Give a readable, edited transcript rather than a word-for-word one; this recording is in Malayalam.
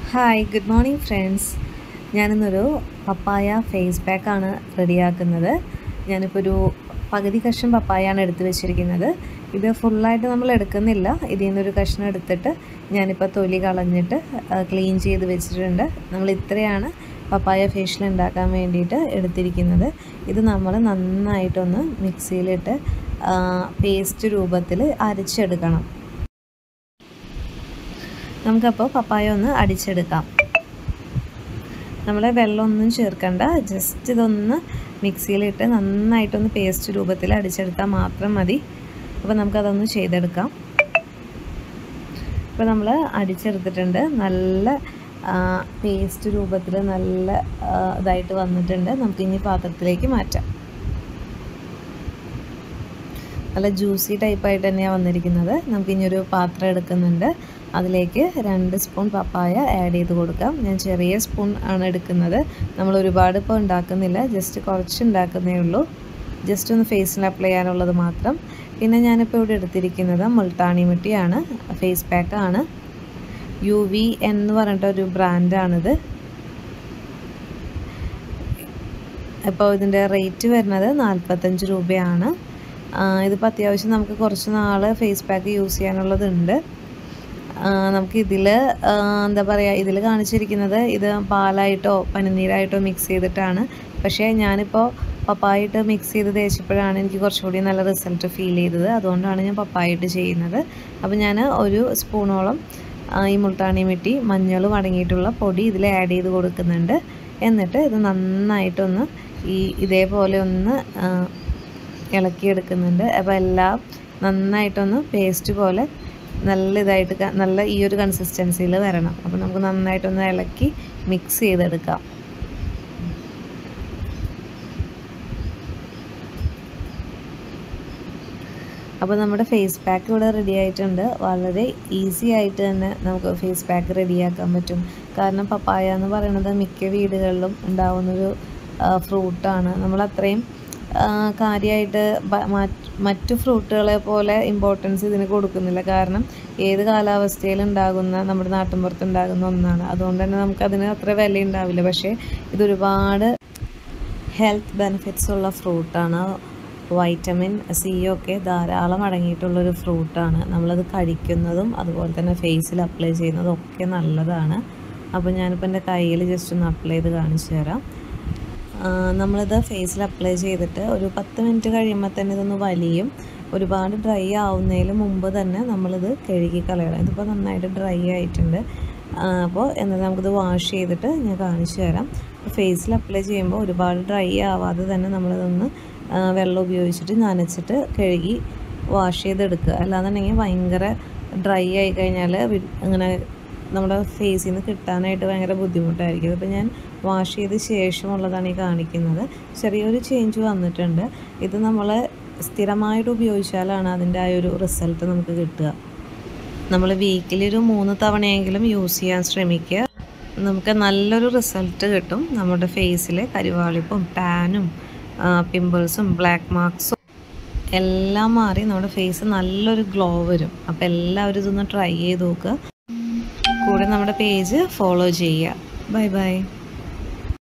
Hi good morning friends. ഞാനിന്നൊരു പപ്പായ ഫേസ് പാക്കാണ് റെഡിയാക്കുന്നത്. ഞാനിപ്പോൾ ഒരു പകുതി കഷ്ണം പപ്പായാണ് എടുത്ത് വെച്ചിരിക്കുന്നത്. ഇത് ഫുള്ളായിട്ട് നമ്മൾ എടുക്കുന്നില്ല. ഇതിൽ നിന്നൊരു കഷ്ണം എടുത്തിട്ട് ഞാനിപ്പോൾ തൊലി കളഞ്ഞിട്ട് ക്ലീൻ ചെയ്ത് വെച്ചിട്ടുണ്ട്. നമ്മൾ ഇത്രയാണ് പപ്പായ ഫേഷ്യൽ ഉണ്ടാക്കാൻ വേണ്ടിയിട്ട് എടുത്തിരിക്കുന്നത്. ഇത് നമ്മൾ നന്നായിട്ടൊന്ന് മിക്സിയിലിട്ട് പേസ്റ്റ് രൂപത്തിൽ അരച്ചെടുക്കണം. നമുക്കപ്പോൾ പപ്പായ ഒന്ന് അടിച്ചെടുക്കാം. നമ്മൾ വെള്ളമൊന്നും ചേർക്കണ്ട, ജസ്റ്റ് ഇതൊന്ന് മിക്സിയിലിട്ട് നന്നായിട്ടൊന്ന് പേസ്റ്റ് രൂപത്തിൽ അടിച്ചെടുത്താൽ മാത്രം മതി. അപ്പോൾ നമുക്കതൊന്ന് ചെയ്തെടുക്കാം. ഇപ്പോൾ നമ്മൾ അടിച്ചെടുത്തിട്ടുണ്ട്. നല്ല പേസ്റ്റ് രൂപത്തിൽ നല്ല ഇതായിട്ട് വന്നിട്ടുണ്ട്. നമുക്കിനി പാത്രത്തിലേക്ക് മാറ്റാം. നല്ല ജ്യൂസി ടൈപ്പായിട്ട് തന്നെയാണ് വന്നിരിക്കുന്നത്. നമുക്കിനിയൊരു പാത്രം എടുക്കുന്നുണ്ട്. അതിലേക്ക് 2 സ്പൂൺ പപ്പായ ആഡ് ചെയ്ത് കൊടുക്കാം. ഞാൻ ചെറിയ സ്പൂൺ ആണ് എടുക്കുന്നത്. നമ്മൾ ഒരുപാട് ഇപ്പോൾ ഉണ്ടാക്കുന്നില്ല, ജസ്റ്റ് കുറച്ച് ഉണ്ടാക്കുന്നേ ഉള്ളൂ. ജസ്റ്റ് ഒന്ന് ഫേസിൽ അപ്ലൈ ചെയ്യാനുള്ളത് മാത്രം. പിന്നെ ഞാനിപ്പോൾ ഇവിടെ എടുത്തിരിക്കുന്നത് മുൾട്ടാണി മിട്ടിയാണ്, ഫേസ് പാക്കാണ്. UV എന്ന് പറഞ്ഞിട്ടൊരു ബ്രാൻഡാണിത്. ഇപ്പോൾ ഇതിൻ്റെ റേറ്റ് വരുന്നത് 45 രൂപയാണ്. ഇതിപ്പോൾ അത്യാവശ്യം നമുക്ക് കുറച്ച് നാൾ ഫേസ് പാക്ക് യൂസ് ചെയ്യാനുള്ളതുണ്ട്. നമുക്കിതിൽ എന്താ പറയുക, ഇതിൽ കാണിച്ചിരിക്കുന്നത് ഇത് പാലായിട്ടോ പനിനീരായിട്ടോ മിക്സ് ചെയ്തിട്ടാണ്. പക്ഷേ ഞാനിപ്പോൾ പപ്പായിട്ട് മിക്സ് ചെയ്ത് തേച്ചപ്പോഴാണ് എനിക്ക് കുറച്ചുകൂടി നല്ല റിസൾട്ട് ഫീൽ ചെയ്തത്. അതുകൊണ്ടാണ് ഞാൻ പപ്പായിട്ട് ചെയ്യുന്നത്. അപ്പോൾ ഞാൻ 1 സ്പൂണോളം ഈ മുൾട്ടാണി മിട്ടി മഞ്ഞളും അടങ്ങിയിട്ടുള്ള പൊടി ഇതിൽ ആഡ് ചെയ്ത് കൊടുക്കുന്നുണ്ട്. എന്നിട്ട് ഇത് നന്നായിട്ടൊന്ന് ഇതേപോലെ ഒന്ന് ഇളക്കിയെടുക്കുന്നുണ്ട്. അപ്പോൾ എല്ലാം നന്നായിട്ടൊന്ന് പേസ്റ്റ് പോലെ നല്ല ഈ ഒരു കൺസിസ്റ്റൻസിയിൽ വരണം. അപ്പോൾ നമുക്ക് നന്നായിട്ടൊന്ന് ഇളക്കി മിക്സ് ചെയ്തെടുക്കാം. അപ്പോൾ നമ്മുടെ ഫേസ് പാക്ക് ഇവിടെ റെഡി ആയിട്ടുണ്ട്. വളരെ ഈസി ആയിട്ട് തന്നെ നമുക്ക് ഫേസ് പാക്ക് റെഡിയാക്കാൻ പറ്റും. കാരണം പപ്പായ എന്ന് പറയുന്നത് മിക്ക വീടുകളിലും ഉണ്ടാവുന്നൊരു ഫ്രൂട്ടാണ്. നമ്മളത്രയും കാര്യമായിട്ട് മറ്റു ഫ്രൂട്ടുകളെ പോലെ ഇമ്പോർട്ടൻസ് ഇതിന് കൊടുക്കുന്നില്ല. കാരണം ഏത് കാലാവസ്ഥയിലുണ്ടാകുന്ന നമ്മുടെ നാട്ടിൻപുറത്തുണ്ടാകുന്ന ഒന്നാണ്. അതുകൊണ്ട് തന്നെ നമുക്കതിന് അത്ര വില ഉണ്ടാവില്ല. പക്ഷേ ഇതൊരുപാട് ഹെൽത്ത് ബെനിഫിറ്റ്സ് ഉള്ള ഫ്രൂട്ടാണ്. വൈറ്റമിൻ സി ഒക്കെ ധാരാളം അടങ്ങിയിട്ടുള്ളൊരു ഫ്രൂട്ടാണ്. നമ്മളത് കഴിക്കുന്നതും അതുപോലെ തന്നെ ഫേസിൽ അപ്ലൈ ചെയ്യുന്നതും ഒക്കെ നല്ലതാണ്. അപ്പോൾ ഞാനിപ്പോൾ എൻ്റെ കയ്യിൽ ജസ്റ്റ് ഒന്ന് അപ്ലൈ ചെയ്ത് കാണിച്ചു തരാം. നമ്മളിത് ഫേസിൽ അപ്ലൈ ചെയ്തിട്ട് ഒരു 10 മിനിറ്റ് കഴിയുമ്പോൾ തന്നെ ഇതൊന്ന് വലിയും. ഒരുപാട് ഡ്രൈ ആവുന്നതിന് മുമ്പ് തന്നെ നമ്മളിത് കഴുകി കളയണം. ഇതിപ്പോൾ നന്നായിട്ട് ഡ്രൈ ആയിട്ടുണ്ട്. അപ്പോൾ എന്നിട്ട് നമുക്കിത് വാഷ് ചെയ്തിട്ട് ഞാൻ കാണിച്ചു തരാം. ഫേസിൽ അപ്ലൈ ചെയ്യുമ്പോൾ ഒരുപാട് ഡ്രൈ ആവാതെ തന്നെ നമ്മളിതൊന്ന് വെള്ളം ഉപയോഗിച്ചിട്ട് നനച്ചിട്ട് കഴുകി വാഷ് ചെയ്തെടുക്കുക. അല്ലാന്നുണ്ടെങ്കിൽ ഭയങ്കര ഡ്രൈ ആയി കഴിഞ്ഞാൽ അങ്ങനെ നമ്മുടെ ഫേസിൽ നിന്ന് കിട്ടാനായിട്ട് ഭയങ്കര ബുദ്ധിമുട്ടായിരിക്കും. ഇപ്പോൾ ഞാൻ വാഷ് ചെയ്ത ശേഷമുള്ളതാണ് ഈ കാണിക്കുന്നത്. ചെറിയൊരു ചേഞ്ച് വന്നിട്ടുണ്ട്. ഇത് നമ്മൾ സ്ഥിരമായിട്ട് ഉപയോഗിച്ചാലാണ് അതിൻ്റെ ആ ഒരു റിസൾട്ട് നമുക്ക് കിട്ടുക. നമ്മൾ വീക്കിലൊരു 3 തവണയെങ്കിലും യൂസ് ചെയ്യാൻ ശ്രമിക്കുക. നമുക്ക് നല്ലൊരു റിസൾട്ട് കിട്ടും. നമ്മുടെ ഫേസിൽ കരിവാളിപ്പും ടാനും പിമ്പിൾസും ബ്ലാക്ക് മാർക്സും എല്ലാം മാറി നമ്മുടെ ഫേസ് നല്ലൊരു ഗ്ലോ വരും. അപ്പോൾ എല്ലാവരും ഇതൊന്ന് ട്രൈ ചെയ്ത് നോക്കുക. കൂടെ നമ്മുടെ പേജ് ഫോളോ ചെയ്യുക. Bye by.